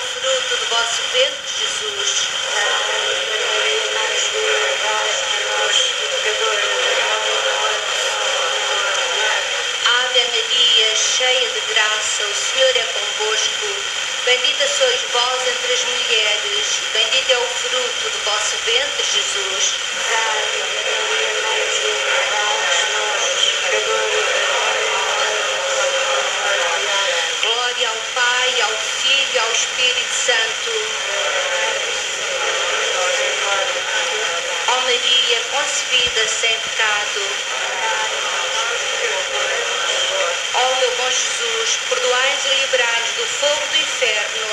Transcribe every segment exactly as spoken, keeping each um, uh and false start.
fruto do vosso ventre, Jesus. Ave Maria, cheia de graça, o Senhor é convosco. Bendita sois vós entre as mulheres, bendito é o fruto do vosso ventre, Jesus. Glória ao Pai, ao Filho e ao Espírito Santo. Ó Maria, concebida sem pecado. Ó meu bom Jesus, perdoai-nos e livrai-nos do fogo do inferno.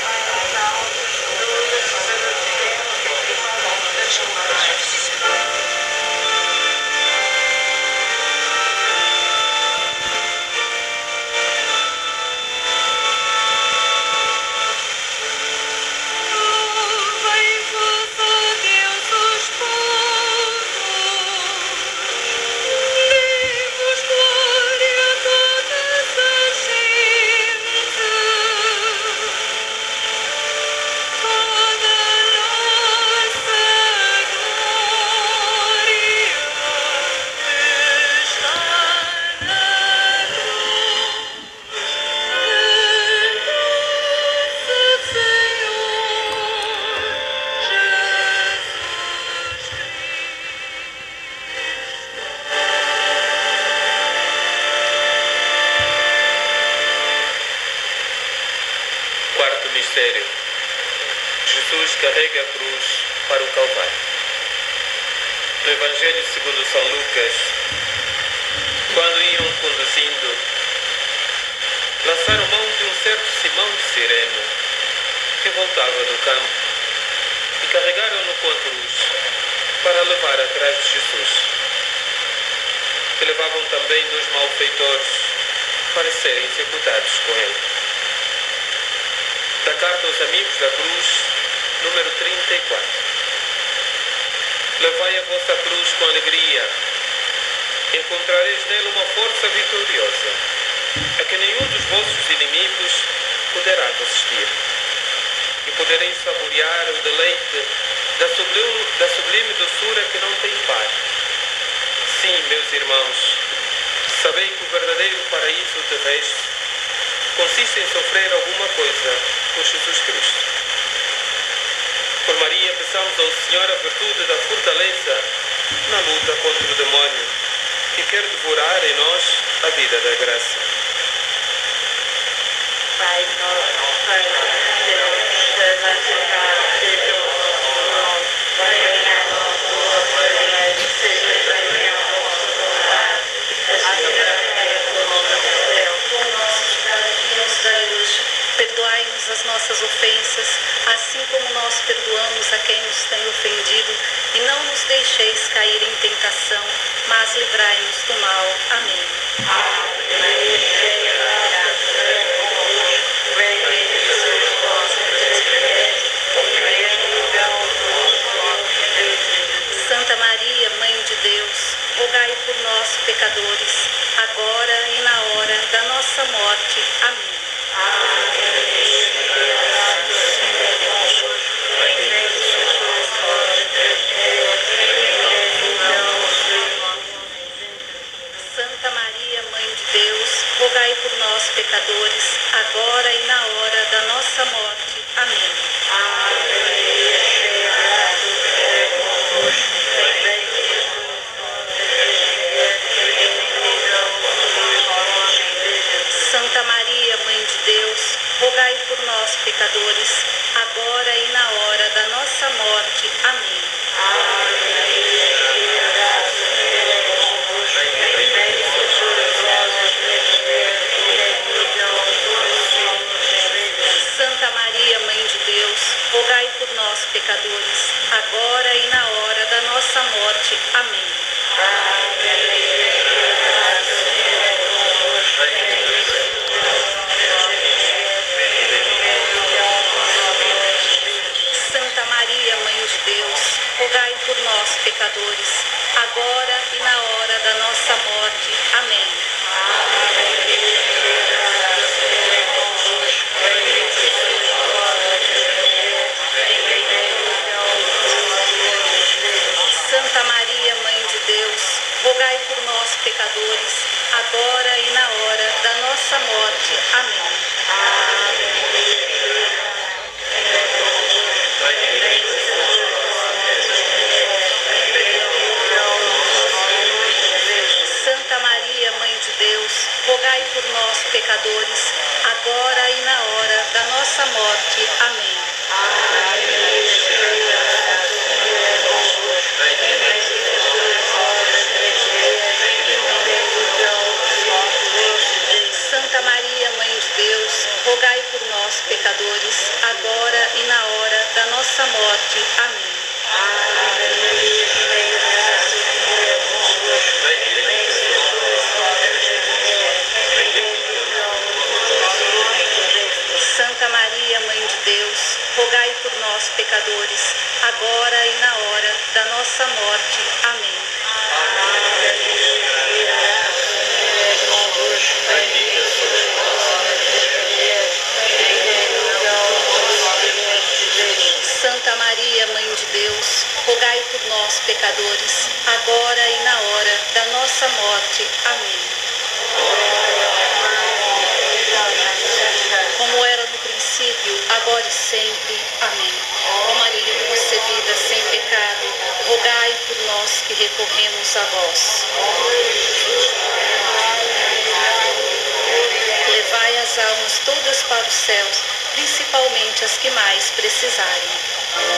Quarto mistério. Jesus carrega a cruz para o Calvário. No Evangelho segundo São Lucas, quando iam conduzindo, lançaram mão de um certo Simão de Cirene, que voltava do campo, e carregaram-no com a cruz para levar atrás de Jesus. E levavam também dois malfeitores para serem executados com ele. Da carta aos amigos da cruz, número trinta e quatro. Levai a vossa cruz com alegria. Encontrareis nela uma força vitoriosa, a que nenhum dos vossos inimigos poderá resistir. E podereis saborear o deleite da sublime, da sublime doçura que não tem par. Sim, meus irmãos, sabei que o verdadeiro paraíso terrestre consiste em sofrer alguma coisa por Jesus Cristo. Por Maria, peçamos ao Senhor a virtude da fortaleza na luta contra o demónio que quer devorar em nós a vida da graça. Pai nosso, Pai de Deus, santificado seja o vosso nome, venha a nós o vosso reino, seja feita a vossa vontade, assim na terra como no céu. O nosso cada dia nos dai hoje. Perdoai-nos as nossas ofensas, assim como nós perdoamos a quem nos tem ofendido, e não nos deixeis cair em tentação, mas livrai-nos do mal. Amém. Ave Maria, cheia de graça, o Senhor é convosco, bendita sois vós entre as mulheres, e bendito é o fruto do vosso ventre, Jesus. Santa Maria, Mãe de Deus, rogai por nós, pecadores, agora e na hora da nossa morte. Amém. Ave Maria, cheia de graça, o Senhor é convosco, bendita sois vós entre as mulheres, e bendito é o fruto do vosso ventre. Santa Maria, Mãe de Deus, rogai por nós, pecadores, agora e na hora da nossa morte. Amém. Ave Maria, cheia de graça, o Senhor é convosco, bendita sois vós entre as mulheres, e bendito é o fruto do vosso ventre, Jesus. Santa Maria, Mãe de Deus, rogai por nós, pecadores, agora e na hora da nossa morte. Amém. Ave Maria, cheia de graça, o Senhor é convosco, bendita sois vós entre as mulheres, e bendito é o fruto do vosso ventre. Santa Maria, Mãe de Deus, rogai por nós, pecadores, agora e na hora da nossa morte. Amém. Ave Maria, cheia de graça, o Senhor é convosco, bendita sois vós entre as mulheres, e bendito é o fruto do vosso ventre. Santa Maria, Mãe de Deus, rogai por nós, pecadores, agora e na hora da nossa morte. Amém. Ave Maria, cheia de graça, o Senhor é convosco, bendita sois vós pecadores, agora e na hora da nossa morte. Amém. Santa Maria, Mãe de Deus, rogai por nós, pecadores, agora e na hora da nossa morte. Amém. Como era no princípio, agora e sempre. Amém. Ó Maria concebida sem pecado, rogai por nós que recorremos a vós. Levai as almas todas para os céus, principalmente as que mais precisarem.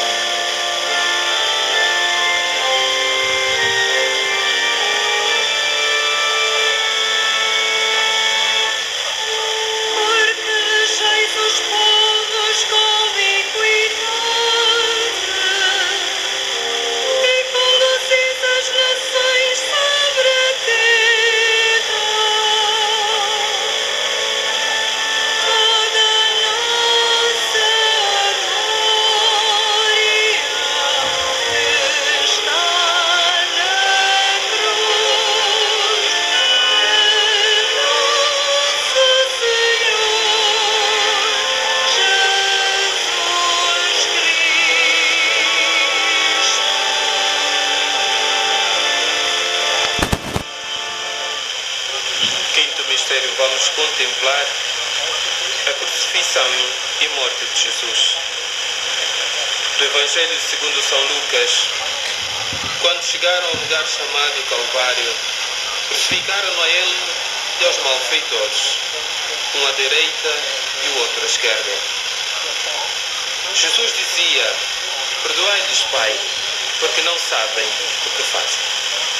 Vamos contemplar a crucifixão e morte de Jesus. Do Evangelho segundo São Lucas, quando chegaram ao lugar chamado Calvário, crucificaram a ele e aos malfeitores, um à direita e o outro à esquerda. Jesus dizia: perdoai-lhes, Pai, porque não sabem o que fazem.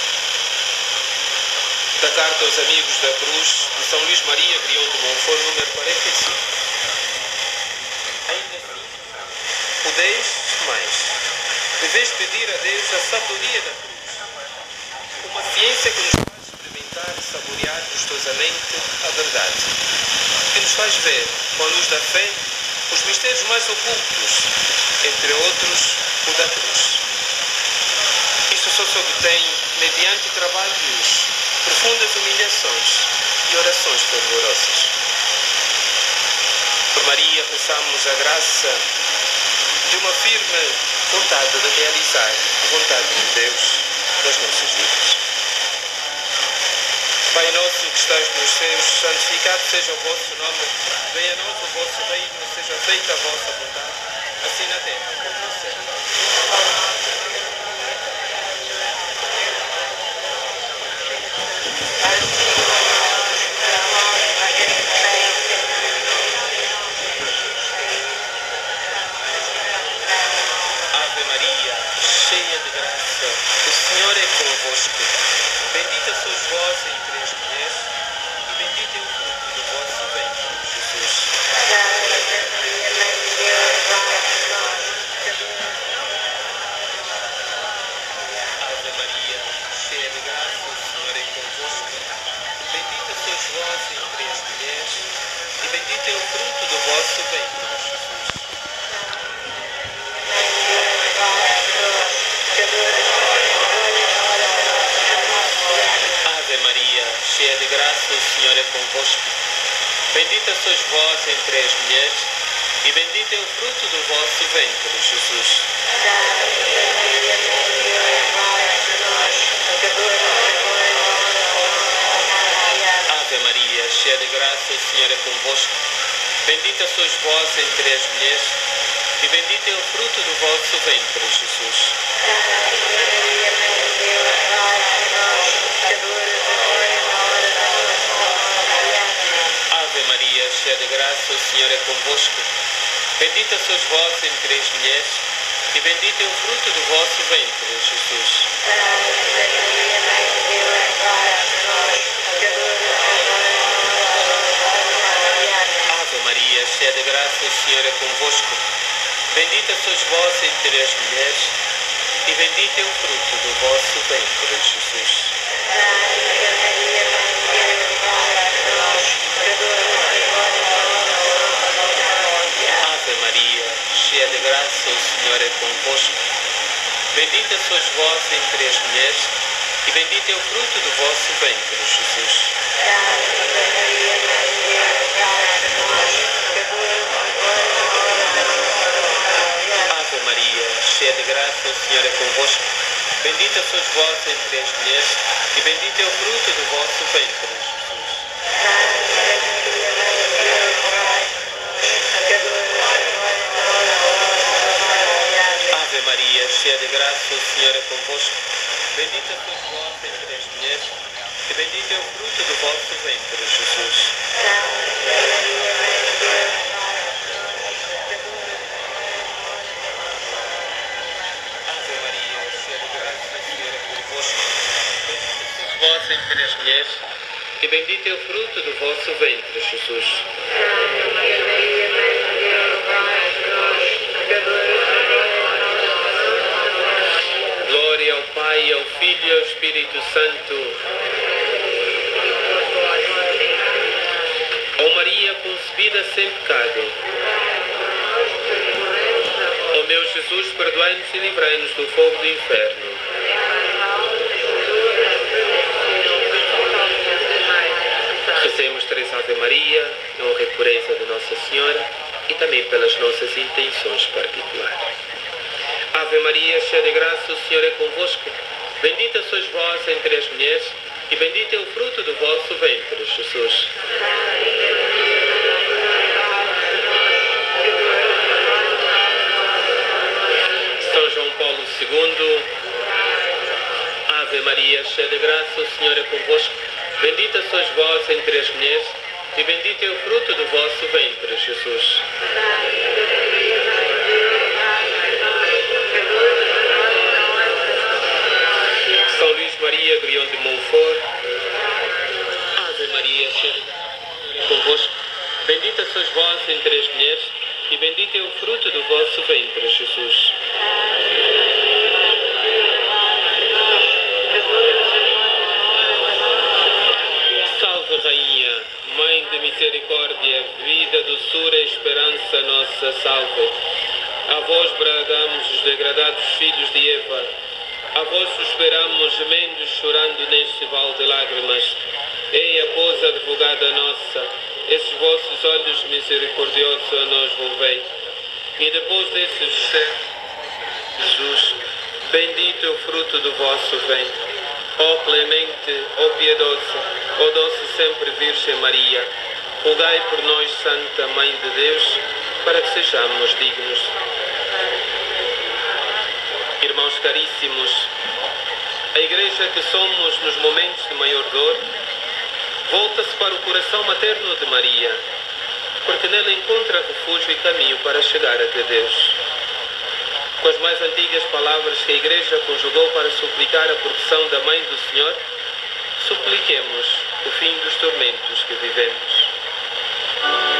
Da carta aos amigos da cruz de São Luís Maria Griot de Montfort, número quarenta e cinco. Ainda assim, podeis mais. Deveis pedir a Deus a sabedoria da cruz, uma ciência que nos faz experimentar e saborear gostosamente a verdade, que nos faz ver, com a luz da fé, os mistérios mais ocultos, entre outros, o da cruz. Isso só se obtém mediante trabalhos, profundas humilhações e orações fervorosas. Por Maria peçamos a graça de uma firme vontade de realizar a vontade de Deus nas nossas vidas. Pai nosso que estás nos céus, santificado seja o vosso nome, venha a nós o vosso reino, seja feita a vossa vontade, assim na terra como no céu. Ave Maria, cheia de graça, o Senhor é convosco. Bendita sois vós entre as mulheres, e bendito é o fruto do vosso ventre, Jesus. Ave Maria, cheia de graça, o Senhor é convosco. Bendita sois vós entre as mulheres, e bendito é o fruto do vosso ventre, Jesus. Ave Maria, cheia de graça, o Senhor é convosco. Bendita sois vós entre as mulheres, e bendito é o fruto do vosso ventre, Jesus. Ave Maria, cheia de graça, o Senhor é convosco. Bendita sois vós entre as mulheres, e bendito é o fruto do vosso ventre, Jesus. Ave Maria, cheia de graça, o Senhor é convosco. Bendita sois vós entre as mulheres, e bendito é o fruto do vosso ventre, Jesus. Ave Maria, cheia de graça, o Senhor é convosco. Bendita sois vós entre as mulheres, e bendito é o fruto do vosso ventre, Jesus. Ave Maria, cheia de graça, o Senhor é convosco. Bendita sois vós entre as mulheres, e bendito é o fruto do vosso ventre, Jesus. Ave Maria, cheia de graça, o Senhor é convosco. Bendita sois vós entre as mulheres, e bendito é o fruto do vosso ventre, Jesus. Ave Maria, cheia de graça, o Senhor é convosco. Bendita sois vós entre as mulheres, e bendito é o fruto do vosso ventre, Jesus. Ave Maria, cheia de graça, o Senhor é convosco. Bendita sois vós entre as mulheres, e bendito é o fruto do vosso ventre, Jesus. Glória ao Pai, ao Filho e ao Espírito Santo. Ó Maria concebida sem pecado. Ó meu Jesus, perdoai-nos e livrai-nos do fogo do inferno. Rezemos três Ave Maria, em honra e pureza de Nossa Senhora e também pelas nossas intenções particulares. Ave Maria, cheia de graça, o Senhor é convosco. Bendita sois vós entre as mulheres, e bendito é o fruto do vosso ventre, Jesus. São João Paulo segundo. Ave Maria, cheia de graça, o Senhor é convosco. Bendita sois vós entre as mulheres, e bendito é o fruto do vosso ventre, Jesus. São Luís Maria Grião de Montfort. Ave Maria, cheia de graça, convosco. Bendita sois vós entre as mulheres, e bendito é o fruto do vosso ventre, Jesus. Salve, Rainha, Mãe de misericórdia, vida, doçura e esperança nossa, salve. A vós bradamos os degradados filhos de Eva, a vós suspiramos, gemendo, chorando neste vale de lágrimas. Ei, após a advogada nossa, esses vossos olhos misericordiosos a nós volvei. E depois desses servos, Jesus, bendito é o fruto do vosso ventre. Ó clemente, ó piedosa, ó doce sempre Virgem Maria, rogai por nós, Santa Mãe de Deus, para que sejamos dignos. Irmãos caríssimos, a Igreja que somos nos momentos de maior dor, volta-se para o coração materno de Maria, porque nela encontra refúgio e caminho para chegar até Deus. Com as mais antigas palavras que a Igreja conjugou para suplicar a proteção da Mãe do Senhor, supliquemos o fim dos tormentos que vivemos.